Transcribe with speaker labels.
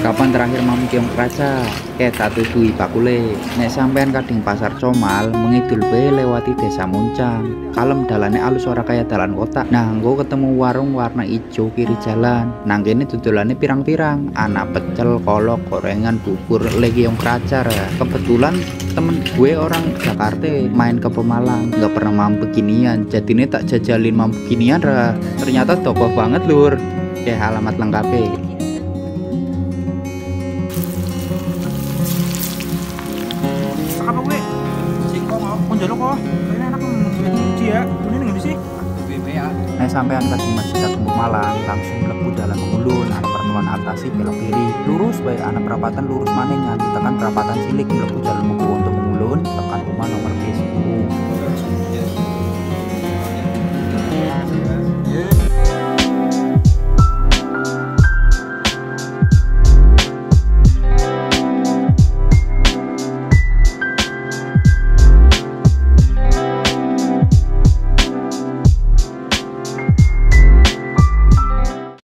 Speaker 1: Kapan terakhir mamu keong kraca? Tak tutui bakule. Nek sampean kading pasar Comal, mengidul bae lewati desa Muncang. Kalem dalane alus ora kaya dalan kota. Nah, engko ketemu warung warna ijo kiri jalan. Nang kene dodolane pirang-pirang, ana pecel, kolok, gorengan, bubur, lagi keong kraca. Kebetulan temen gue orang Jakarta main ke Pemalang, nggak pernah mamu beginian. Jadinya tak jajalin mamu beginian ternyata tokoh banget lur. Alamat lengkapnya.
Speaker 2: Apa gue? Sing kok mau njaluk kok. Ini enak ngendi ya? Ini ngendi sih? BBA.
Speaker 1: Nek sampean kadang masjid Agung Malang langsung mlebu dalan Mulun, ana pertemuan Altasi belok kiri. Lurus bae ana perapatan lurus maneh nganti tekan perapatan Silik mlebu dalan Mugo untuk Mulun, tekan rumah nomor B10.